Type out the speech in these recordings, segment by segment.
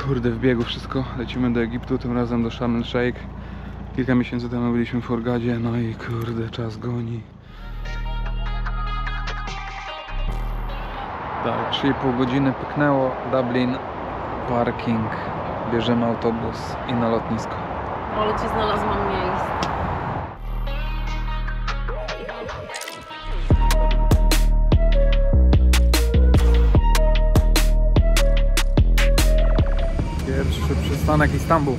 Kurde, w biegu wszystko. Lecimy do Egiptu, tym razem do Sharm el Sheikh. Kilka miesięcy temu byliśmy w Hurgadzie, no i kurde, czas goni. Tak, 3,5 godziny pyknęło. Dublin, parking. Bierzemy autobus i na lotnisko. Ale ci znalazłam miejsce. Pierwszy przystanek Istanbul.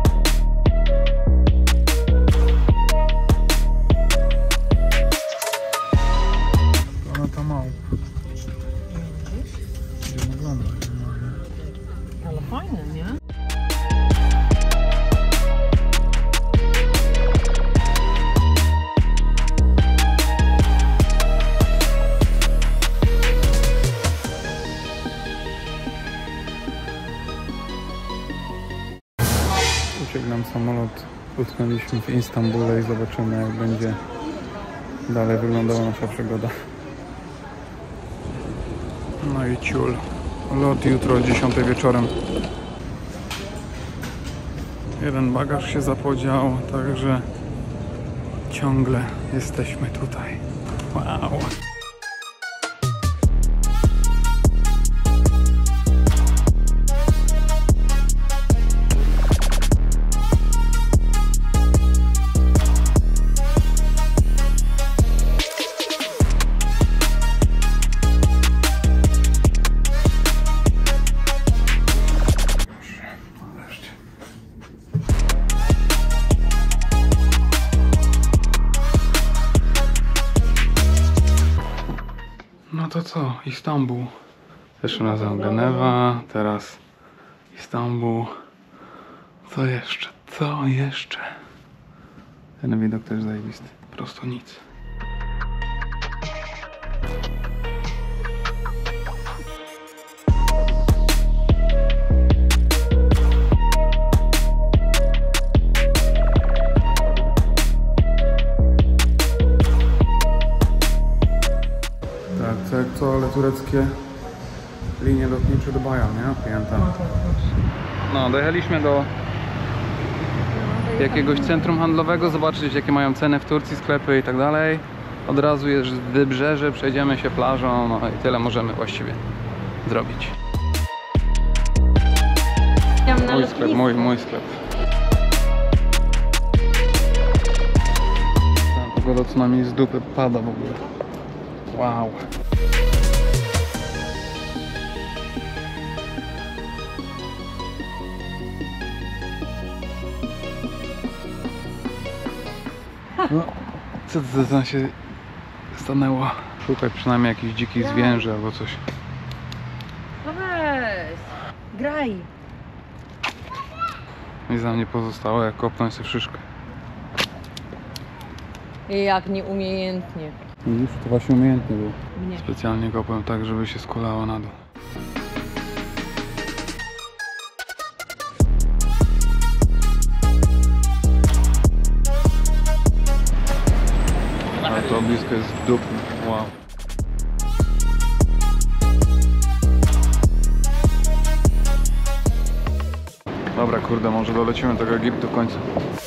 Ona to mał. Idziemy oglądać. Ale fajne, nie? Uciekł nam samolot, utknęliśmy w Istambule i zobaczymy, jak będzie dalej wyglądała nasza przygoda. No i ciul. Lot jutro o 10 wieczorem. Jeden bagaż się zapodział, także ciągle jesteśmy tutaj. Wow! No to co? Istanbul. Zeszłym razem Genewa, teraz Istanbul. Co jeszcze? Co jeszcze? Ten widok też zajebisty. Prosto nic. Tak, jak co, ale tureckie linie lotnicze do Baja, nie? Pamiętam. No, dojechaliśmy do jakiegoś centrum handlowego, zobaczyć jakie mają ceny w Turcji, sklepy i tak dalej. Od razu jest wybrzeże, przejdziemy się plażą, no i tyle możemy właściwie zrobić. Mój sklep, mój sklep. Ta pogoda co nami z dupy pada w ogóle. Wow. No, co to tam się stanęło? Szukaj przynajmniej jakichś dzikich zwierzę albo coś. No weź, graj. Nic nam nie pozostało jak kopnąć sobie szyszkę. Jak nieumiejętnie. Widzisz, to właśnie umiejętnie było. Nie. Specjalnie kopłem tak, żeby się skulało na dół. Ale to blisko jest w dupie. Wow. Dobra, kurde, może dolecimy do tego Egiptu w końcu.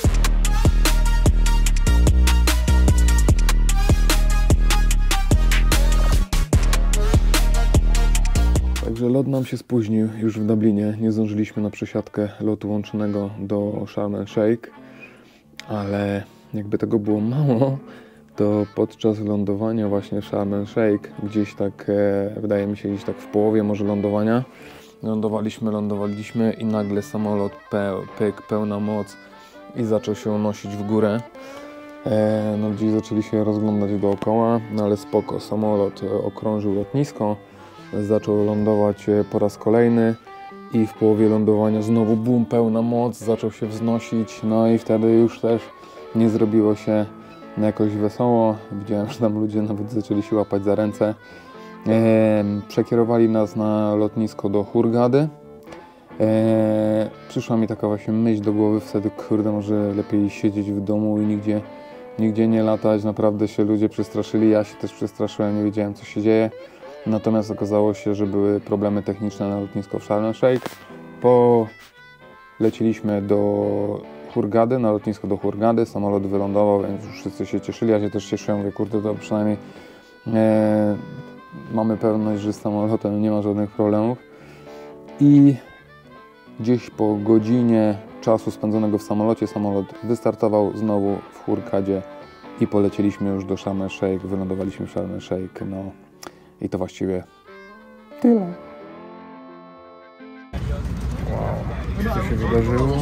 Także lot nam się spóźnił już w Dublinie. Nie zdążyliśmy na przesiadkę lotu łączonego do Sharm el Sheikh, ale jakby tego było mało, to podczas lądowania właśnie w Sharm el Sheikh, gdzieś tak, wydaje mi się, gdzieś tak w połowie może lądowania, lądowaliśmy i nagle samolot pełna moc i zaczął się unosić w górę. No gdzieś zaczęli się rozglądać dookoła, no ale spoko, samolot okrążył lotnisko, zaczął lądować po raz kolejny i w połowie lądowania znowu bum, pełna moc, zaczął się wznosić, no i wtedy już też nie zrobiło się jakoś wesoło. Widziałem, że tam ludzie nawet zaczęli się łapać za ręce. Przekierowali nas na lotnisko do Hurgady. Przyszła mi taka właśnie myśl do głowy wtedy, kurde, może lepiej siedzieć w domu i nigdzie nie latać. Naprawdę się ludzie przestraszyli, ja się też przestraszyłem, nie wiedziałem co się dzieje. Natomiast okazało się, że były problemy techniczne na lotnisku w Sharm el Sheikh. Poleciliśmy do Hurgady, na lotnisko do Hurgady, samolot wylądował, więc już wszyscy się cieszyli, ja się też cieszyłem, mówię, kurde, to przynajmniej mamy pewność, że z samolotem nie ma żadnych problemów. I gdzieś po godzinie czasu spędzonego w samolocie, samolot wystartował znowu w Hurgadzie i polecieliśmy już do Sharm el-Sheikh, wylądowaliśmy w Sharm el-Sheikh, no i to właściwie tyle. Wow, co się wydarzyło?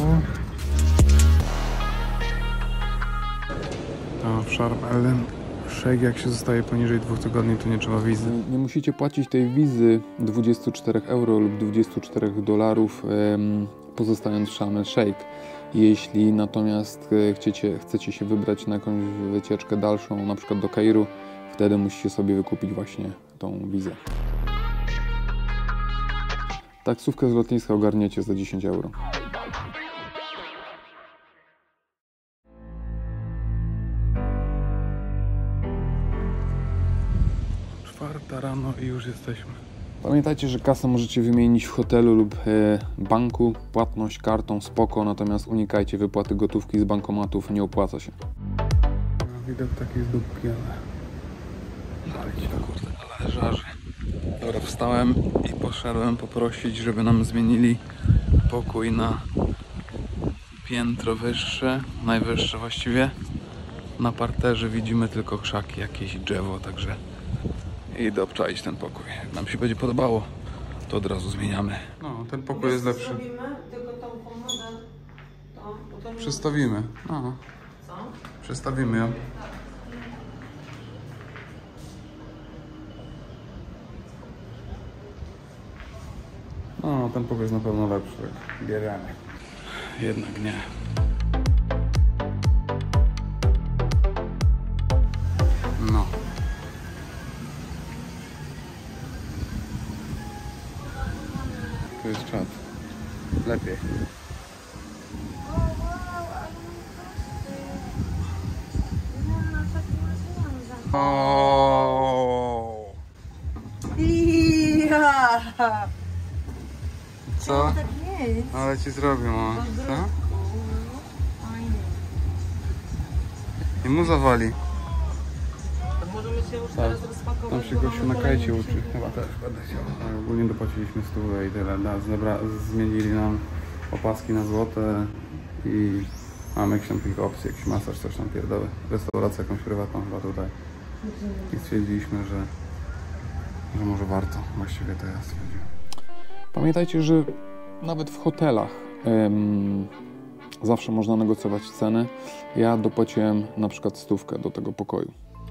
W Sharm el-Sheikh, jak się zostaje poniżej 2 tygodni, to nie trzeba wizy. Nie musicie płacić tej wizy 24 euro lub 24 dolarów, pozostając w Sharm el-Sheikh. Jeśli natomiast chcecie się wybrać na jakąś wycieczkę dalszą, na przykład do Kairu, wtedy musicie sobie wykupić właśnie tą wizę. Taksówkę z lotniska ogarniecie za 10 euro. Czwarta rano i już jesteśmy. Pamiętajcie, że kasę możecie wymienić w hotelu lub banku, płatność kartą spoko, natomiast unikajcie wypłaty gotówki z bankomatów, nie opłaca się. No, widok taki z dupki, ale kurde, ale żarzy. Dobra, wstałem i poszedłem poprosić, żeby nam zmienili pokój na piętro wyższe, najwyższe właściwie. Na parterze widzimy tylko krzaki, jakieś drzewo, także idę obczaić ten pokój. Jak nam się będzie podobało, to od razu zmieniamy. No, ten pokój jest lepszy. Zrobimy tylko tą komodę. Przestawimy. No. Co? Przestawimy ją. No, ten pokój jest na pewno lepszy. Bierzemy. Jednak nie. No. Tu jest czat. Lepiej. O. Ja. Co? Tak jest. Ale ci zrobię, o. Co? I mu zawali. Możemy się już teraz rozpakować. Tam się gościu na kajcie uczy. Chyba też będę chciał. Ale ogólnie dopłaciliśmy stówę i tyle. Zmienili nam opaski na złote i mamy jakieś tam kilka opcji, jakiś masaż, coś tam pierdoły. Restaurację jakąś prywatną chyba tutaj. I stwierdziliśmy, że może warto. Właściwie to ja stwierdziłem. Pamiętajcie, że nawet w hotelach zawsze można negocjować ceny. Ja dopłaciłem na przykład 100 do tego pokoju.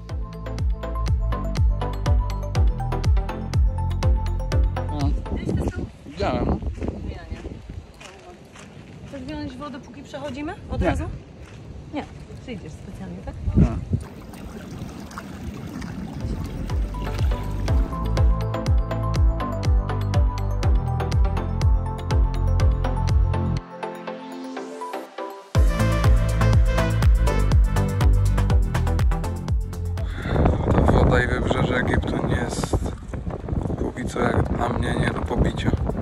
Widziałem. Chcesz wziąć wodę, póki przechodzimy? Od Nie. razu? Nie. Przyjdziesz specjalnie, tak? Tak. Ta woda i wybrzeże Egiptu nie jest póki co jak dla mnie nie do pobicia.